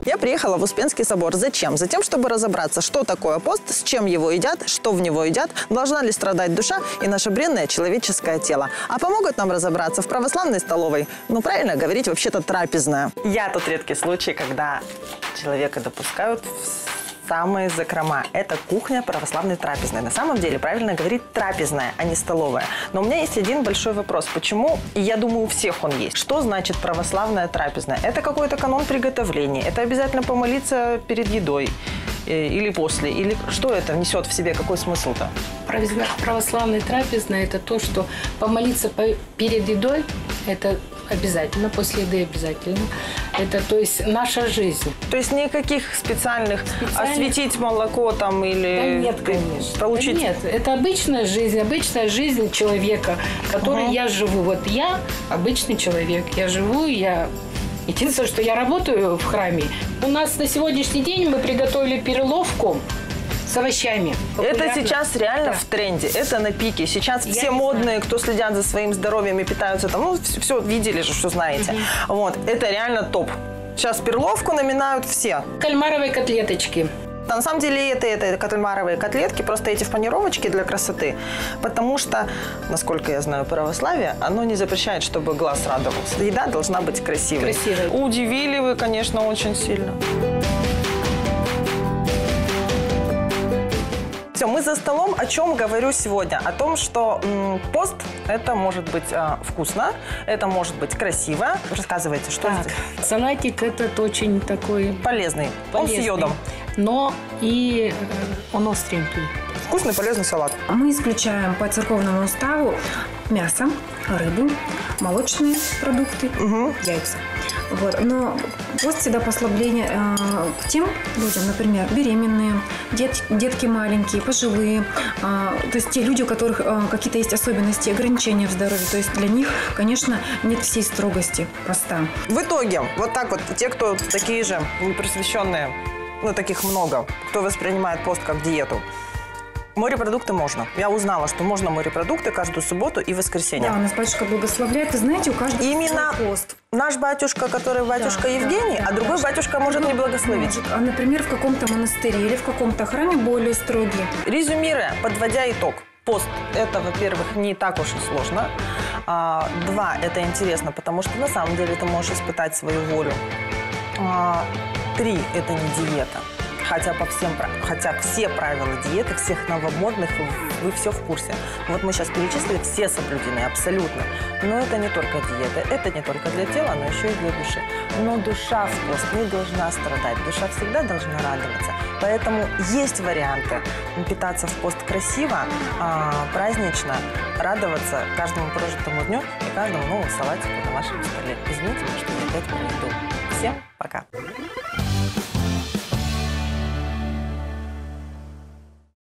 Я приехала в Успенский собор. Зачем? Затем, чтобы разобраться, что такое пост, с чем его едят, что в него едят, должна ли страдать душа и наше бренное человеческое тело. А помогут нам разобраться в православной столовой. Ну, правильно говорить, вообще-то трапезная. Я тот редкий случай, когда человека допускают в самые закрома. Это кухня православной трапезной. На самом деле, правильно говорить трапезная, а не столовая. Но у меня есть один большой вопрос. Почему? И я думаю, у всех он есть. Что значит православная трапезная? Это какой-то канон приготовления? Это обязательно помолиться перед едой? Или после? Или что это несет в себе? Какой смысл-то? Православная трапезная – это то, что помолиться перед едой – это обязательно, после еды обязательно. Это, то есть, наша жизнь. То есть никаких специальных осветить молоко там или… Да нет, конечно. Получить… Да нет, это обычная жизнь человека, которой я живу. Вот я обычный человек, я живу, я… Единственное, что я работаю в храме. У нас на сегодняшний день мы приготовили перловку с овощами. Это сейчас реально в тренде, это на пике. Сейчас все модные, кто следят за своим здоровьем и питаются там, ну, все видели же, что знаете. Вот, это реально топ. Сейчас перловку наминают все. Кальмаровые котлеточки. На самом деле это кальмаровые котлетки, просто эти в панировочке для красоты. Потому что, насколько я знаю православие, оно не запрещает, чтобы глаз радовался. Еда должна быть красивой. Удивили вы, конечно, очень сильно. Все, мы за столом. О чем говорю сегодня? О том, что пост – это может быть вкусно, это может быть красиво. Рассказывайте, что здесь? Салатик этот очень такой… Полезный. Он с йодом. Но и он остренький. Вкусный, полезный салат. Мы исключаем по церковному уставу мясо, рыбу, молочные продукты, яйца. Вот. Но пост всегда послабление к тем людям, например, беременные, детки маленькие, пожилые, то есть те люди, у которых какие-то есть особенности, ограничения в здоровье. То есть для них, конечно, нет всей строгости поста. В итоге, вот так вот, те, кто такие же непросвещенные, ну, таких много, кто воспринимает пост как диету, морепродукты можно. Я узнала, что можно морепродукты каждую субботу и воскресенье. Да, у нас батюшка благословляет. Вы знаете, у каждого именно пост. Наш батюшка, который батюшка Евгений, а другой батюшка может не благословить. А, например, в каком-то монастыре или в каком-то храме более строгие. Резюмируя, подводя итог. Пост – это, во-первых, не так уж и сложно. Два – это интересно, потому что на самом деле ты можешь испытать свою волю. Три – это не диета. Хотя все правила диеты, всех новомодных, вы все в курсе. Вот мы сейчас перечислили, все соблюдены абсолютно. Но это не только диета, это не только для тела, но еще и для души. Но душа в пост не должна страдать, душа всегда должна радоваться. Поэтому есть варианты питаться в пост красиво, празднично, радоваться каждому прожитому дню и каждому новому салатику на вашем столе. Извините, что я опять про еду. Всем пока!